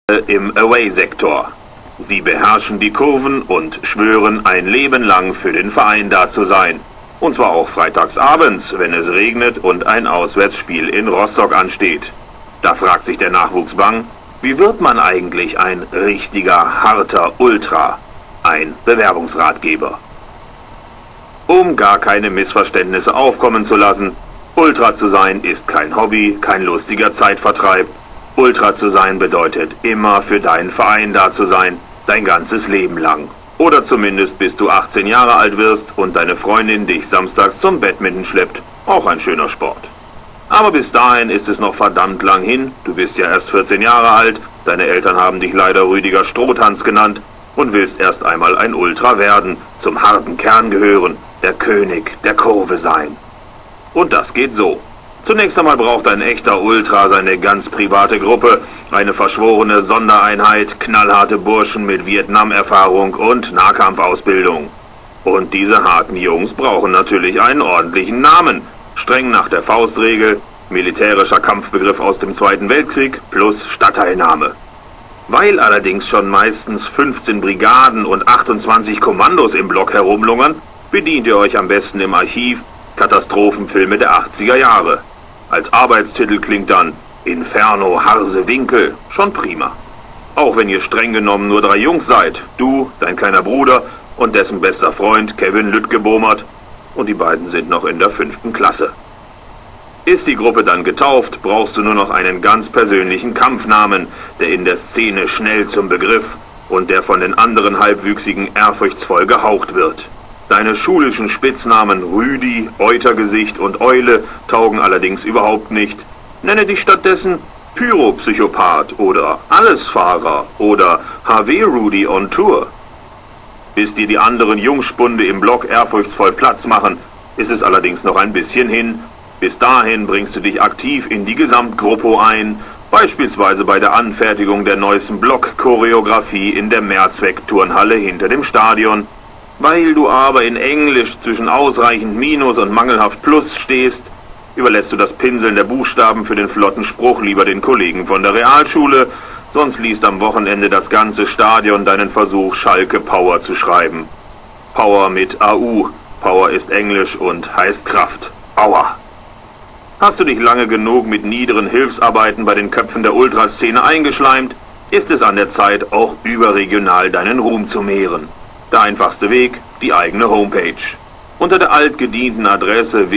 im Away-Sektor. Sie beherrschen die Kurven und schwören ein Leben lang für den Verein da zu sein. Und zwar auch freitags abends, wenn es regnet und ein Auswärtsspiel in Rostock ansteht. Da fragt sich der Nachwuchs bang, wie wird man eigentlich ein richtiger, harter Ultra? Ein Bewerbungsratgeber. Um gar keine Missverständnisse aufkommen zu lassen, Ultra zu sein ist kein Hobby, kein lustiger Zeitvertreib. Ultra zu sein bedeutet immer für deinen Verein da zu sein, dein ganzes Leben lang. Oder zumindest bis du 18 Jahre alt wirst und deine Freundin dich samstags zum Badminton schleppt. Auch ein schöner Sport. Aber bis dahin ist es noch verdammt lang hin. Du bist ja erst 14 Jahre alt, deine Eltern haben dich leider Rüdiger Strohtanz genannt und willst erst einmal ein Ultra werden, zum harten Kern gehören, der König der Kurve sein. Und das geht so. Zunächst einmal braucht ein echter Ultra seine ganz private Gruppe, eine verschworene Sondereinheit, knallharte Burschen mit Vietnam-Erfahrung und Nahkampfausbildung. Und diese harten Jungs brauchen natürlich einen ordentlichen Namen, streng nach der Faustregel, militärischer Kampfbegriff aus dem Zweiten Weltkrieg plus Stadtteilname. Weil allerdings schon meistens 15 Brigaden und 28 Kommandos im Block herumlungern, bedient ihr euch am besten im Archiv Katastrophenfilme der 80er Jahre. Als Arbeitstitel klingt dann Inferno Harse Winkel, schon prima. Auch wenn ihr streng genommen nur 3 Jungs seid, du, dein kleiner Bruder und dessen bester Freund Kevin Lüttgebomert, und die beiden sind noch in der 5. Klasse. Ist die Gruppe dann getauft, brauchst du nur noch einen ganz persönlichen Kampfnamen, der in der Szene schnell zum Begriff und der von den anderen Halbwüchsigen ehrfurchtsvoll gehaucht wird. Deine schulischen Spitznamen Rüdi, Eutergesicht und Eule taugen allerdings überhaupt nicht. Nenne dich stattdessen Pyropsychopath oder Allesfahrer oder HW Rudi on Tour. Bis dir die anderen Jungspunde im Block ehrfurchtsvoll Platz machen, ist es allerdings noch ein bisschen hin. Bis dahin bringst du dich aktiv in die Gesamtgruppe ein, beispielsweise bei der Anfertigung der neuesten Block-Choreografie in der Mehrzweck-Turnhalle hinter dem Stadion. Weil du aber in Englisch zwischen ausreichend Minus und mangelhaft Plus stehst, überlässt du das Pinseln der Buchstaben für den flotten Spruch lieber den Kollegen von der Realschule, sonst liest am Wochenende das ganze Stadion deinen Versuch, Schalke Power zu schreiben. Power mit AU. Power ist Englisch und heißt Kraft. Aua. Hast du dich lange genug mit niederen Hilfsarbeiten bei den Köpfen der Ultraszene eingeschleimt, ist es an der Zeit, auch überregional deinen Ruhm zu mehren. Der einfachste Weg, die eigene Homepage. Unter der altgedienten Adresse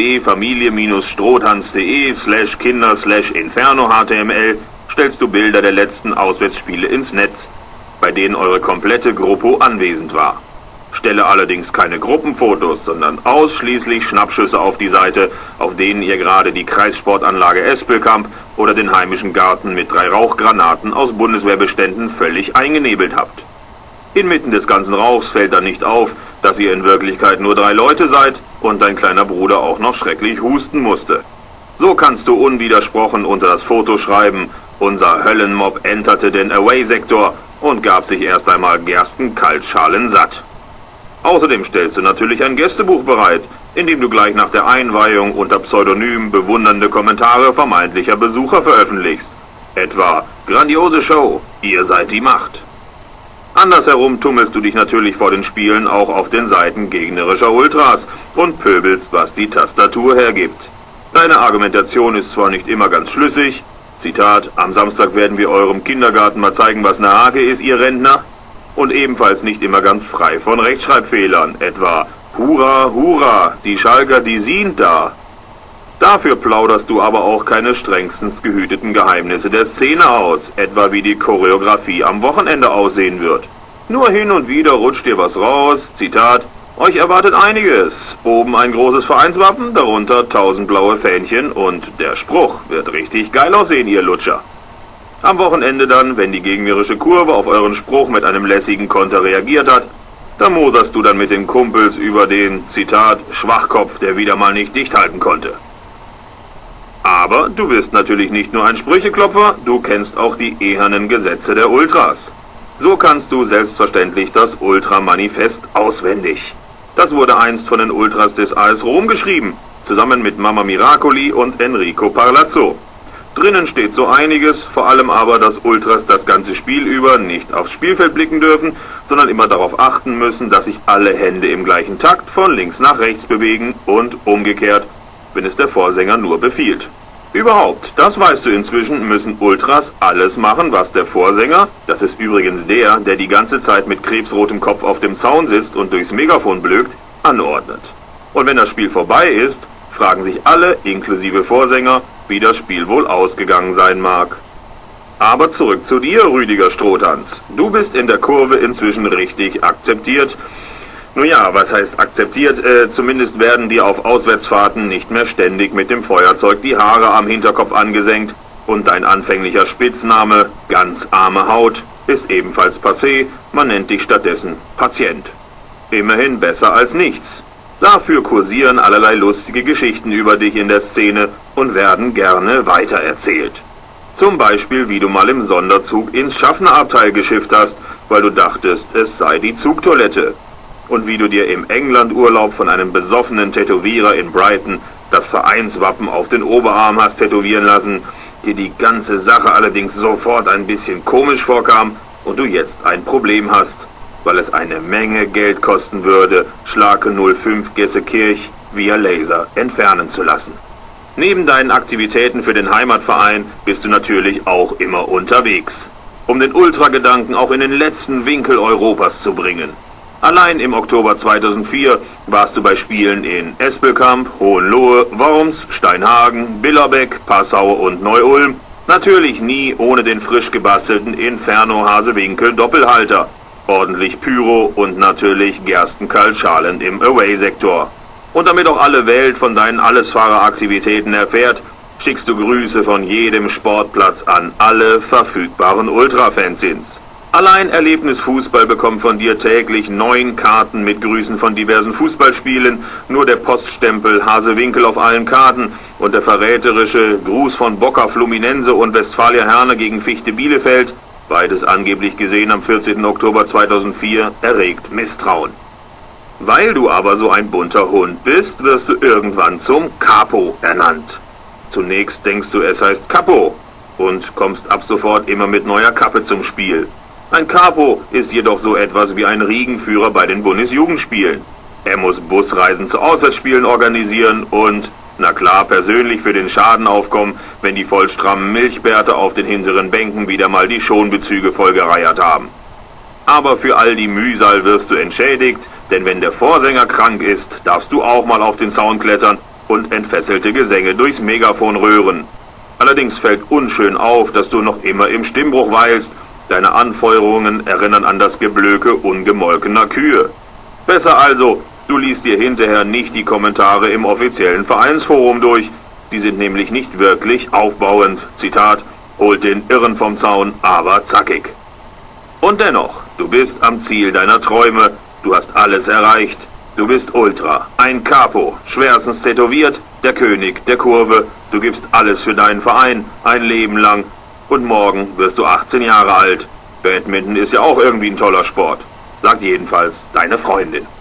www.familie-strohtanz.de/kinder/inferno-html stellst du Bilder der letzten Auswärtsspiele ins Netz, bei denen eure komplette Gruppe anwesend war. Stelle allerdings keine Gruppenfotos, sondern ausschließlich Schnappschüsse auf die Seite, auf denen ihr gerade die Kreissportanlage Espelkamp oder den heimischen Garten mit 3 Rauchgranaten aus Bundeswehrbeständen völlig eingenebelt habt. Inmitten des ganzen Rauchs fällt dann nicht auf, dass ihr in Wirklichkeit nur 3 Leute seid und dein kleiner Bruder auch noch schrecklich husten musste. So kannst du unwidersprochen unter das Foto schreiben, unser Höllenmob enterte den Away-Sektor und gab sich erst einmal Gerstenkaltschalen satt. Außerdem stellst du natürlich ein Gästebuch bereit, in dem du gleich nach der Einweihung unter Pseudonym bewundernde Kommentare vermeintlicher Besucher veröffentlichst. Etwa, grandiose Show, ihr seid die Macht. Andersherum tummelst du dich natürlich vor den Spielen auch auf den Seiten gegnerischer Ultras und pöbelst, was die Tastatur hergibt. Deine Argumentation ist zwar nicht immer ganz schlüssig, Zitat, am Samstag werden wir eurem Kindergarten mal zeigen, was eine Hake ist, ihr Rentner, und ebenfalls nicht immer ganz frei von Rechtschreibfehlern, etwa, Hurra, Hurra, die Schalker, die sind da. Dafür plauderst du aber auch keine strengstens gehüteten Geheimnisse der Szene aus, etwa wie die Choreografie am Wochenende aussehen wird. Nur hin und wieder rutscht dir was raus, Zitat, euch erwartet einiges, oben ein großes Vereinswappen, darunter 1000 blaue Fähnchen und der Spruch wird richtig geil aussehen, ihr Lutscher. Am Wochenende dann, wenn die gegnerische Kurve auf euren Spruch mit einem lässigen Konter reagiert hat, da moserst du dann mit den Kumpels über den, Zitat, Schwachkopf, der wieder mal nicht dicht halten konnte. Aber du bist natürlich nicht nur ein Sprücheklopfer, du kennst auch die ehernen Gesetze der Ultras. So kannst du selbstverständlich das Ultra-Manifest auswendig. Das wurde einst von den Ultras des AS Rom geschrieben, zusammen mit Mama Miracoli und Enrico Parlazzo. Drinnen steht so einiges, vor allem aber, dass Ultras das ganze Spiel über nicht aufs Spielfeld blicken dürfen, sondern immer darauf achten müssen, dass sich alle Hände im gleichen Takt von links nach rechts bewegen und umgekehrt, wenn es der Vorsänger nur befiehlt. Überhaupt, das weißt du inzwischen, müssen Ultras alles machen, was der Vorsänger, das ist übrigens der die ganze Zeit mit krebsrotem Kopf auf dem Zaun sitzt und durchs Megafon blökt, anordnet. Und wenn das Spiel vorbei ist, fragen sich alle, inklusive Vorsänger, wie das Spiel wohl ausgegangen sein mag. Aber zurück zu dir, Rüdiger Strohtanz. Du bist in der Kurve inzwischen richtig akzeptiert. Nun ja, was heißt akzeptiert? Zumindest werden dir auf Auswärtsfahrten nicht mehr ständig mit dem Feuerzeug die Haare am Hinterkopf angesenkt und dein anfänglicher Spitzname, ganz arme Haut, ist ebenfalls passé, man nennt dich stattdessen Patient. Immerhin besser als nichts. Dafür kursieren allerlei lustige Geschichten über dich in der Szene und werden gerne weitererzählt. Zum Beispiel, wie du mal im Sonderzug ins Schaffnerabteil geschifft hast, weil du dachtest, es sei die Zugtoilette. Und wie du dir im Englandurlaub von einem besoffenen Tätowierer in Brighton das Vereinswappen auf den Oberarm hast tätowieren lassen, dir die ganze Sache allerdings sofort ein bisschen komisch vorkam und du jetzt ein Problem hast, weil es eine Menge Geld kosten würde, Schlake 05 Gessekirch via Laser entfernen zu lassen. Neben deinen Aktivitäten für den Heimatverein bist du natürlich auch immer unterwegs, um den Ultragedanken auch in den letzten Winkel Europas zu bringen. Allein im Oktober 2004 warst du bei Spielen in Espelkamp, Hohenlohe, Worms, Steinhagen, Billerbeck, Passau und Neu-Ulm. Natürlich nie ohne den frisch gebastelten Inferno Hasewinkel Doppelhalter, ordentlich Pyro und natürlich Gerstenkaltschalen im Away-Sektor. Und damit auch alle Welt von deinen Allesfahreraktivitäten erfährt, schickst du Grüße von jedem Sportplatz an alle verfügbaren Ultra-Fanzines. Allein Erlebnis Fußball bekommt von dir täglich 9 Karten mit Grüßen von diversen Fußballspielen, nur der Poststempel Hasewinkel auf allen Karten und der verräterische Gruß von Boca Fluminense und Westfalia Herne gegen Fichte Bielefeld, beides angeblich gesehen am 14. Oktober 2004, erregt Misstrauen. Weil du aber so ein bunter Hund bist, wirst du irgendwann zum Capo ernannt. Zunächst denkst du, es heißt Capo und kommst ab sofort immer mit neuer Kappe zum Spiel. Ein Capo ist jedoch so etwas wie ein Riegenführer bei den Bundesjugendspielen. Er muss Busreisen zu Auswärtsspielen organisieren und, na klar, persönlich für den Schaden aufkommen, wenn die vollstrammen Milchbärte auf den hinteren Bänken wieder mal die Schonbezüge vollgereiert haben. Aber für all die Mühsal wirst du entschädigt, denn wenn der Vorsänger krank ist, darfst du auch mal auf den Zaun klettern und entfesselte Gesänge durchs Megafon röhren. Allerdings fällt unschön auf, dass du noch immer im Stimmbruch weilst. Deine Anfeuerungen erinnern an das Geblöke ungemolkener Kühe. Besser also, du liest dir hinterher nicht die Kommentare im offiziellen Vereinsforum durch. Die sind nämlich nicht wirklich aufbauend. Zitat, holt den Irren vom Zaun, aber zackig. Und dennoch, du bist am Ziel deiner Träume, du hast alles erreicht. Du bist Ultra, ein Capo, schwerstens tätowiert, der König der Kurve. Du gibst alles für deinen Verein, ein Leben lang. Und morgen wirst du 18 Jahre alt. Badminton ist ja auch irgendwie ein toller Sport. Sagt jedenfalls deine Freundin.